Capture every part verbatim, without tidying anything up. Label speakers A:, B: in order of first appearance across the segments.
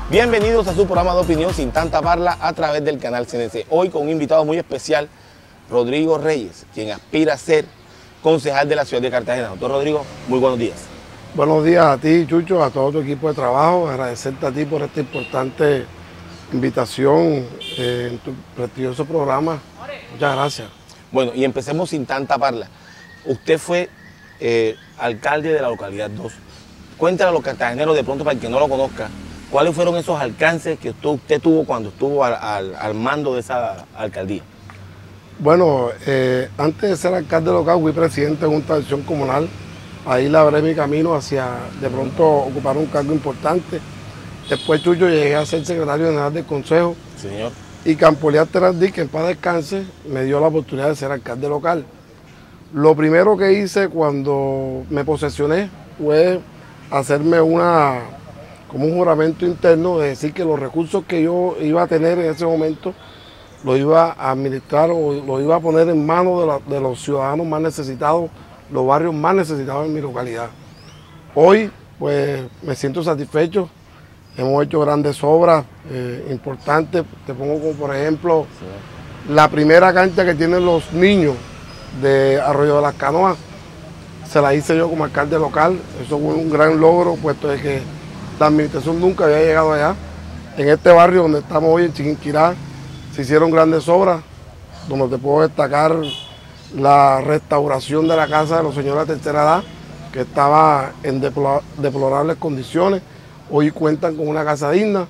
A: Bienvenidos a su programa de opinión Sin Tanta Parla a través del canal C N C. Hoy con un invitado muy especial, Rodrigo Reyes, quien aspira a ser concejal de la ciudad de Cartagena. Doctor Rodrigo, muy buenos días.
B: Buenos días a ti, Chucho, a todo tu equipo de trabajo. Agradecerte a ti por esta importante invitación eh, en tu prestigioso programa. Muchas gracias.
A: Bueno, y empecemos sin tanta parla. Usted fue eh, alcalde de la localidad dos. Cuéntale a los cartageneros, de pronto, para el que no lo conozca, ¿cuáles fueron esos alcances que usted, usted tuvo cuando estuvo al, al, al mando de esa alcaldía?
B: Bueno, eh, antes de ser alcalde local, fui presidente de Junta de Acción Comunal. Ahí labré mi camino hacia, de pronto, ocupar un cargo importante. Después, Chucho, llegué a ser secretario general del Consejo.
A: Señor.
B: Y Campoliar Terandí, que en paz descanse, me dio la oportunidad de ser alcalde local. Lo primero que hice cuando me posesioné fue hacerme una, como un juramento interno, de decir que los recursos que yo iba a tener en ese momento los iba a administrar o los iba a poner en manos de, la, de los ciudadanos más necesitados, los barrios más necesitados en mi localidad. Hoy, pues, me siento satisfecho. Hemos hecho grandes obras eh, importantes. Te pongo como, por ejemplo, sí. la primera cancha que tienen los niños de Arroyo de las Canoas, se la hice yo como alcalde local. Eso fue un gran logro, puesto de que la administración nunca había llegado allá. En este barrio donde estamos hoy, en Chiquinquirá, se hicieron grandes obras, donde te puedo destacar la restauración de la casa de los señores de tercera edad, que estaba en deplorables condiciones. Hoy cuentan con una casa digna.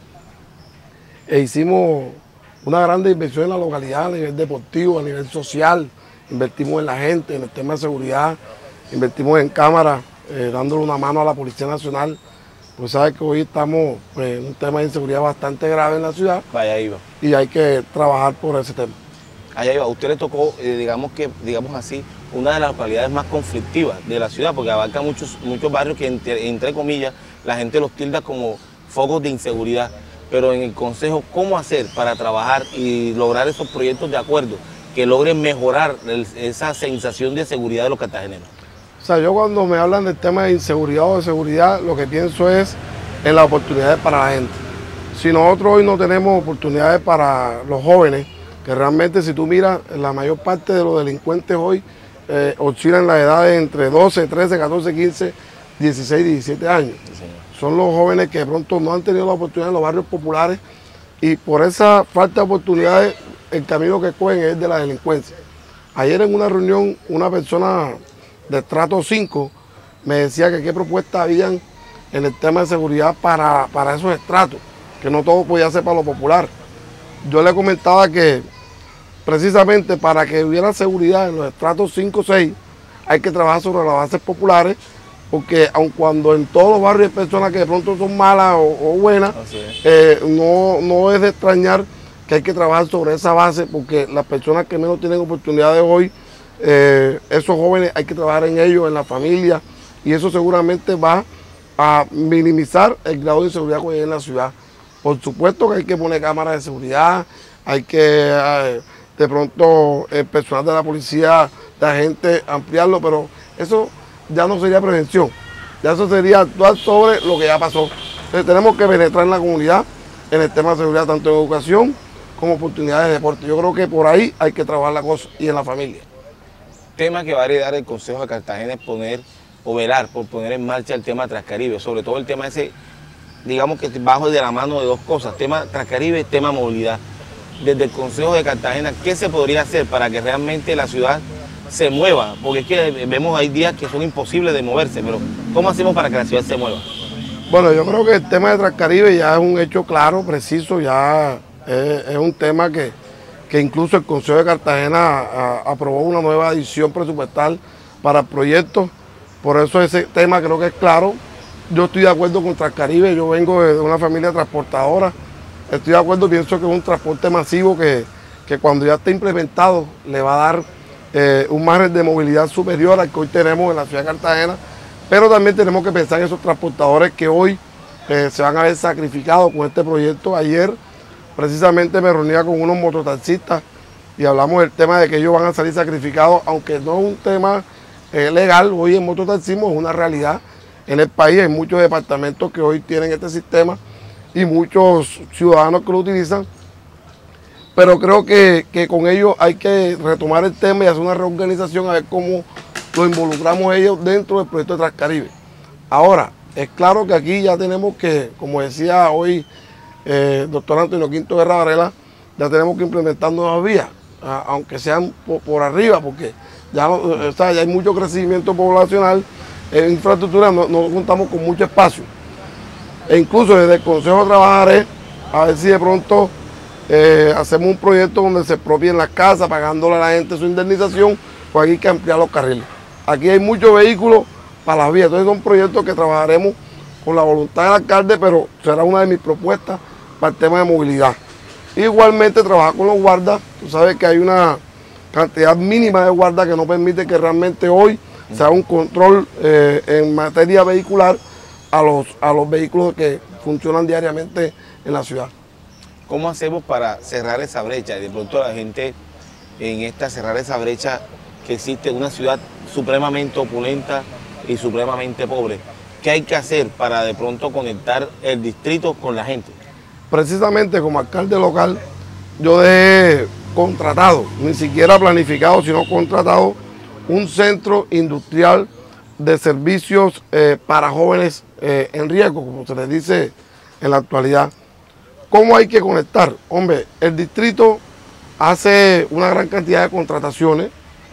B: E hicimos una gran inversión en la localidad a nivel deportivo, a nivel social. Invertimos en la gente, en el tema de seguridad, invertimos en cámaras, eh, dándole una mano a la Policía Nacional. Pues sabes que hoy estamos pues, en un tema de inseguridad bastante grave en la ciudad.
A: Vaya iba.
B: Y hay que trabajar por ese tema.
A: Allá iba. A usted le tocó, eh, digamos que, digamos así, una de las localidades más conflictivas de la ciudad, porque abarca muchos, muchos barrios que, entre, entre comillas, la gente los tilda como focos de inseguridad. Pero en el Consejo, ¿cómo hacer para trabajar y lograr esos proyectos de acuerdo que logren mejorar el, esa sensación de seguridad de los cartageneros?
B: O sea, yo cuando me hablan del tema de inseguridad o de seguridad, lo que pienso es en las oportunidades para la gente. Si nosotros hoy no tenemos oportunidades para los jóvenes, que realmente si tú miras, la mayor parte de los delincuentes hoy eh, oscilan las edades entre doce, trece, catorce, quince, dieciséis, diecisiete años. Sí, son los jóvenes que de pronto no han tenido la oportunidad en los barrios populares y por esa falta de oportunidades el camino que cogen es de la delincuencia. Ayer en una reunión una persona de estrato cinco me decía que qué propuestas habían en el tema de seguridad para, para esos estratos, que no todo podía ser para lo popular. Yo le comentaba que precisamente para que hubiera seguridad en los estratos cinco o seis hay que trabajar sobre las bases populares, porque aun cuando en todos los barrios hay personas que de pronto son malas o, o buenas, eh, no, no es de extrañar que hay que trabajar sobre esa base, porque las personas que menos tienen oportunidades hoy, eh, esos jóvenes hay que trabajar en ellos, en la familia, y eso seguramente va a minimizar el grado de inseguridad que hay en la ciudad. Por supuesto que hay que poner cámaras de seguridad, hay que eh, de pronto el personal de la policía, la gente ampliarlo, pero eso ya no sería prevención, ya eso sería actuar sobre lo que ya pasó. Entonces tenemos que penetrar en la comunidad, en el tema de seguridad, tanto en educación como oportunidades de deporte. Yo creo que por ahí hay que trabajar la cosa y en la familia.
A: Tema que va a heredar el Consejo de Cartagena es poner o velar por poner en marcha el tema Transcaribe, sobre todo el tema ese, digamos que bajo de la mano de dos cosas, tema Transcaribe y tema movilidad. Desde el Consejo de Cartagena, ¿qué se podría hacer para que realmente la ciudad se mueva? Porque es que vemos hay días que son imposibles de moverse, pero ¿cómo hacemos para que la ciudad se mueva?
B: Bueno, yo creo que el tema de Transcaribe ya es un hecho claro, preciso, ya es, es un tema que, que incluso el Consejo de Cartagena a, aprobó una nueva adición presupuestal para el proyecto, por eso ese tema creo que es claro. Yo estoy de acuerdo con Transcaribe, yo vengo de una familia transportadora, estoy de acuerdo, pienso que es un transporte masivo que, que cuando ya esté implementado le va a dar eh, un margen de movilidad superior al que hoy tenemos en la ciudad de Cartagena, pero también tenemos que pensar en esos transportadores que hoy eh, se van a ver sacrificados con este proyecto. Ayer precisamente me reunía con unos mototaxistas y hablamos del tema de que ellos van a salir sacrificados, aunque no es un tema eh, legal, hoy el mototaxismo es una realidad en el país, hay muchos departamentos que hoy tienen este sistema y muchos ciudadanos que lo utilizan, pero creo que, que con ellos hay que retomar el tema y hacer una reorganización a ver cómo lo involucramos ellos dentro del proyecto de Transcaribe. Ahora, es claro que aquí ya tenemos que, como decía hoy el eh, doctor Antonio Quinto Guerra Varela, ya tenemos que implementar nuevas vías, a, aunque sean por, por arriba, porque ya, no, o sea, ya hay mucho crecimiento poblacional, en infraestructura no, no contamos con mucho espacio. E incluso desde el Consejo trabajaré a ver si de pronto eh, hacemos un proyecto donde se expropien las casas, pagándole a la gente su indemnización, pues aquí hay que ampliar los carriles. Aquí hay muchos vehículos para las vías, entonces son proyectos que trabajaremos con la voluntad del alcalde, pero será una de mis propuestas para el tema de movilidad. Igualmente trabajar con los guardas, tú sabes que hay una cantidad mínima de guardas que no permite que realmente hoy se haga un control eh, en materia vehicular a los, a los vehículos que funcionan diariamente en la ciudad.
A: ¿Cómo hacemos para cerrar esa brecha? De pronto la gente en esta cerrar esa brecha que existe en una ciudad supremamente opulenta y supremamente pobre. ¿Qué hay que hacer para de pronto conectar el distrito con la gente?
B: Precisamente como alcalde local, yo dejé contratado, ni siquiera planificado, sino contratado, un centro industrial de servicios eh, para jóvenes eh, en riesgo, como se les dice en la actualidad. ¿Cómo hay que conectar? Hombre, el distrito hace una gran cantidad de contrataciones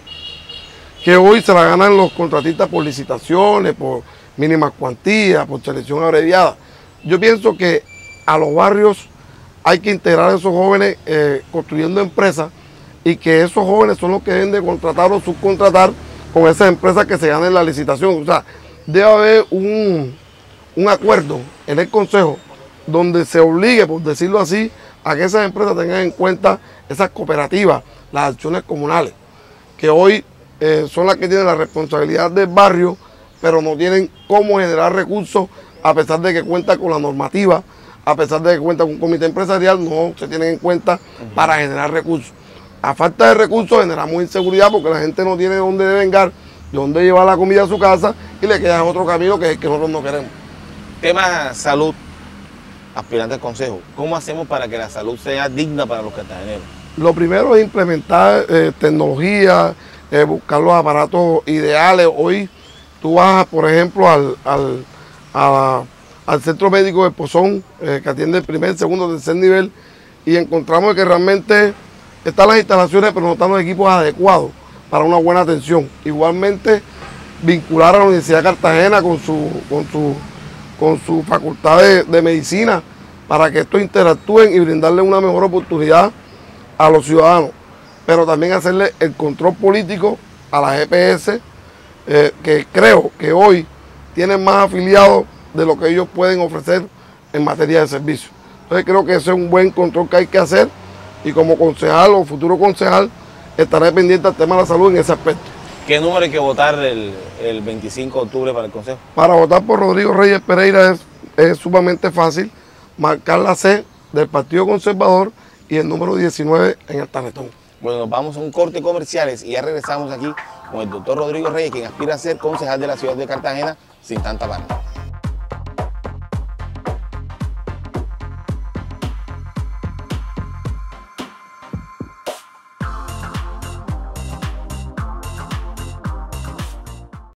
B: que hoy se la ganan los contratistas por licitaciones, por mínimas cuantías, por selección abreviada. Yo pienso que a los barrios hay que integrar a esos jóvenes eh, construyendo empresas, y que esos jóvenes son los que deben de contratar o subcontratar con esas empresas que se ganen la licitación. O sea, debe haber un, un acuerdo en el Consejo donde se obligue, por decirlo así, a que esas empresas tengan en cuenta esas cooperativas, las acciones comunales, que hoy eh, son las que tienen la responsabilidad del barrio, pero no tienen cómo generar recursos, a pesar de que cuentan con la normativa, a pesar de que cuentan con un comité empresarial, no se tienen en cuenta uh-huh. para generar recursos. A falta de recursos generamos inseguridad porque la gente no tiene dónde devengar, de dónde llevar la comida a su casa, y le queda otro camino que es el que nosotros no queremos.
A: Tema salud, aspirante al consejo, ¿cómo hacemos para que la salud sea digna para los cartageneros?
B: Lo primero es implementar eh, tecnología, eh, buscar los aparatos ideales. Hoy tú vas, por ejemplo, al, al, a, al centro médico de Pozón, eh, que atiende el primer, segundo, tercer nivel, y encontramos que realmente están las instalaciones, pero no están los equipos adecuados para una buena atención. Igualmente, vincular a la Universidad de Cartagena con su, con su, con su facultad de, de medicina, para que estos interactúen y brindarle una mejor oportunidad a los ciudadanos, pero también hacerle el control político a la G P S, eh, que creo que hoy tienen más afiliados de lo que ellos pueden ofrecer en materia de servicios. Entonces creo que ese es un buen control que hay que hacer, y como concejal o futuro concejal estaré pendiente al tema de la salud en ese aspecto.
A: ¿Qué número hay que votar el, el veinticinco de octubre para el consejo?
B: Para votar por Rodrigo Reyes Pereira es, es sumamente fácil, marcar la C del Partido Conservador y el número diecinueve en el tarjetón.
A: Bueno, nos vamos a un corte comerciales y ya regresamos aquí con el doctor Rodrigo Reyes, quien aspira a ser concejal de la ciudad de Cartagena sin tanta barba.